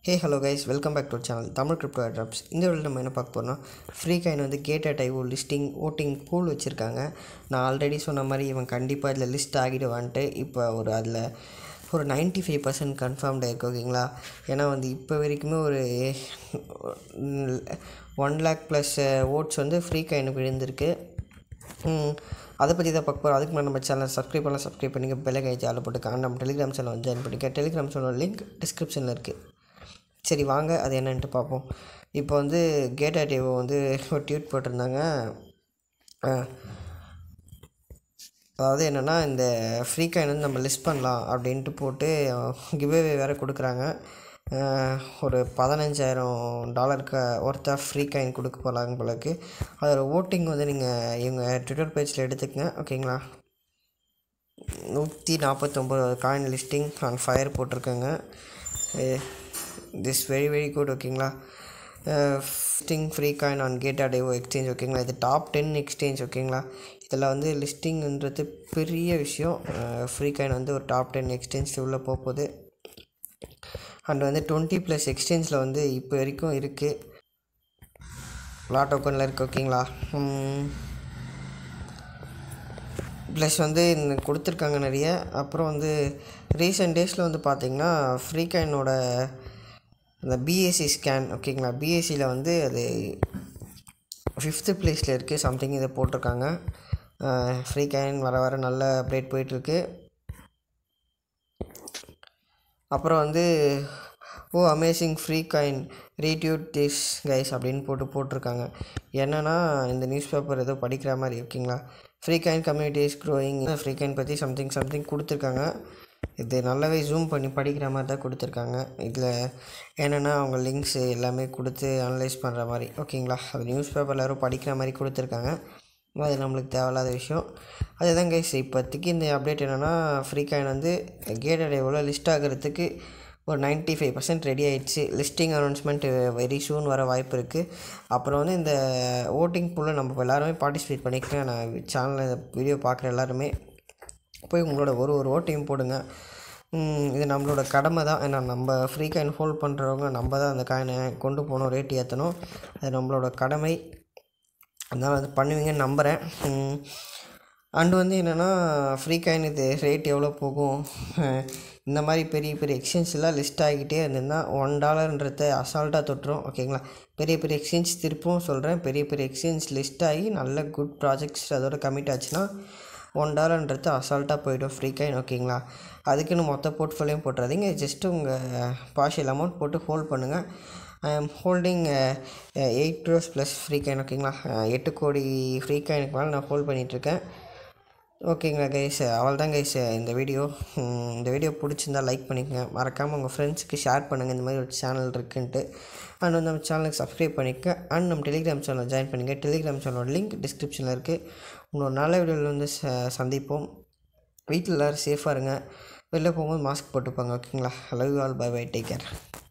Hey hello guys, welcome back to our channel Tamil Crypto Airdrops. இந்த வீடியோல நம்ம என்ன பார்க்க போறோம்னா ஃப்ரீ காயின் வந்து gated IO listing voting pool வச்சிருக்காங்க. நான் ஆல்ரெடி சொன்ன மாதிரி இவன் கண்டிப்பாக இதில் லிஸ்ட் ஆகிடுவான்ட்டு இப்போ அதில் ஒரு 95% கன்ஃபார்ம்ட் ஆயிருக்கு. ஓகேங்களா? ஏன்னா வந்து இப்போ வரைக்குமே ஒரு 1 lakh ப்ளஸ் ஓட்ஸ் வந்து ஃப்ரீ காயினுக்கு விழுந்திருக்கு. அதை பற்றி தான் பார்க்க போகிறோம். அதுக்கு முன்னாடி நம்ம சேனல் சப்ஸ்கிரைப் பண்ணிக்க பெல் ஐக்கானை ஜாலில் போட்டுக்க. நம்ம டெலிகிராம் சேனல் வந்து ஜாயின் பண்ணிக்க. டெலிகிராம் சேனல் லிங்க் டிஸ்கிரிப்ஷனில் இருக்குது. சரி வாங்க அது என்னன்ட்டு பார்ப்போம். இப்போ வந்து கேட்டட் ஐஓ வந்து ஒரு ட்வீட் போட்டிருந்தாங்க. அதாவது என்னென்னா இந்த ஃப்ரீ காயின் வந்து நம்ம லிஸ்ட் பண்ணலாம் அப்படின்ட்டு போட்டு கிவ்அவே வேறு கொடுக்குறாங்க. ஒரு $15,000 ஒர்த் ஆஃப் ஃப்ரீ காயின் கொடுக்க போகலாங்க போலக்கு. அதோட ஓட்டிங் வந்து நீங்கள் இவங்க ட்விட்டர் பேஜில் எடுத்துக்கங்க. ஓகேங்களா? 149 காயின் லிஸ்டிங் ஆன் ஃபயர் போட்டிருக்கேங்க. This very good. ஓகேங்களா? Listing free coin on gated IO exchange. ஓகேங்களா? இது டாப் 10 எக்ஸ்சேஞ்ச். ஓகேங்களா? இதில் வந்து லிஸ்டிங்ன்றது பெரிய விஷயம். ஃப்ரீ காயின் வந்து ஒரு டாப் 10 எக்ஸ்சேஞ்ச் உள்ளே போகுது. அண்ட் வந்து 20+ எக்ஸ்சேஞ்சில் வந்து இப்போ வரைக்கும் இருக்குது. லாட் டோக்கனில் இருக்குது. ஓகேங்களா? ப்ளஸ் வந்து கொடுத்துருக்காங்க நிறைய. அப்புறம் வந்து ரீசெண்ட் டேஸில் வந்து பார்த்திங்கன்னா ஃப்ரீ காயினோட அந்த பிஎஸ்சி ஸ்கேன். ஓகேங்களா? பிஎஸ்சியில் வந்து அது 5th பிளேஸில் இருக்குது சம்திங் இதை போட்டிருக்காங்க. ஃப்ரீ காயின் வர நல்ல அப்டேட் போயிட்டுருக்கு. அப்புறம் வந்து amazing free coin retweet this guys அப்படின்னு போட்டிருக்காங்க. என்னென்னா இந்த நியூஸ் பேப்பர் ஏதோ படிக்கிற மாதிரி. ஓகேங்களா? Free coin community is growing. Free coin பற்றி சம்திங் கொடுத்துருக்காங்க. இது நல்லாவே ஜூம் பண்ணி படிக்கிற மாதிரி தான் கொடுத்துருக்காங்க. இதில் என்னென்னா அவங்க லிங்க்ஸு எல்லாமே கொடுத்து அனலைஸ் பண்ணுற மாதிரி. ஓகேங்களா? அது நியூஸ் பேப்பரில் யாரும் படிக்கிற மாதிரி கொடுத்துருக்காங்க. அது நம்மளுக்கு தேவையில்லாத விஷயம். அதுதான் கைஸ் இப்போதைக்கு இந்த அப்டேட் என்னென்னா ஃப்ரீ காயின் வந்து கேட்டட் ஐஓல லிஸ்ட் ஆகிறதுக்கு ஒரு 95% ரெடி ஆகிடுச்சு. லிஸ்டிங் அனௌன்ஸ்மெண்ட் வெரி சூன் வர வாய்ப்பு இருக்குது. அப்புறம் வந்து இந்த ஓட்டிங் பூலில் நம்ம எல்லாருமே பார்ட்டிசிபேட் பண்ணிக்கலாம். நான் சேனலில் வீடியோ பார்க்குற எல்லாருமே போய் உங்களோட ஒரு ஓட்டையும் போடுங்க. இது நம்மளோட கடமை தான். ஏன்னா நம்ம ஃப்ரீ காயின் ஹோல்ட் பண்ணுறவங்க நம்ம தான் அந்த காயினை கொண்டு போகணும், ரேட் ஏற்றணும். அது நம்மளோட கடமை. அதனால் அது பண்ணுவீங்கன்னு நம்புகிறேன். அண்டு வந்து என்னென்னா ஃப்ரீ காயின் இது ரேட் எவ்வளோ போகும், இந்த மாதிரி பெரிய எக்ஸ்சேஞ்செலாம் லிஸ்ட் ஆகிக்கிட்டே இருந்ததுன்னா $1 அசால்ட்டாக தொட்டுரும். ஓகேங்களா? பெரிய எக்ஸ்சேஞ்ச் திருப்பவும் சொல்கிறேன், பெரிய எக்ஸ்சேஞ்ச் லிஸ்ட் ஆகி நல்ல குட் ப்ராஜெக்ட்ஸ் அதோட கமிட் ஆச்சுன்னா $1 அசால்ட்டாக போய்டும் ஃப்ரீ காயின். ஓகேங்களா? அதுக்குன்னு மொத்த போர்ட்ஃபோலியோவும் போட்டுறாதீங்க. ஜஸ்ட்டு உங்கள் பார்ஷியல் அமௌண்ட் போட்டு ஹோல்ட் பண்ணுங்கள். I am holding 8 crores plus free coin. ஓகேங்களா? 8 கோடி ஃப்ரீ காயினுக்கு மேலே நான் ஹோல்ட் பண்ணிகிட்ருக்கேன். ஓகேங்களா கைஸ்? அவள் தான் கைஸ் இந்த வீடியோ பிடிச்சிருந்தால் லைக் பண்ணிக்கங்க. மறக்காமல் உங்கள் ஃப்ரெண்ட்ஸுக்கு ஷேர் பண்ணுங்கள் இந்த மாதிரி ஒரு சேனல் இருக்குன்ட்டு. அண்ட் வந்து நம்ம சேனலுக்கு சப்ஸ்கிரைப் பண்ணிக்க. அண்ட் நம்ம டெலிகிராம் சேனல் ஜாயின் பண்ணிக்க. டெலிகிராம் சேனலோட லிங்க் டிஸ்கிரிப்ஷனில் இருக்குது. இன்னொரு நல்ல வீடியோவில் வந்து சந்திப்போம். வீட்டில் எல்லோரும் சேஃபாக இருங்க. வெளில போகும்போது மாஸ்க் போட்டுப்பாங்க. ஓகேங்களா? Love you all. Bye take care.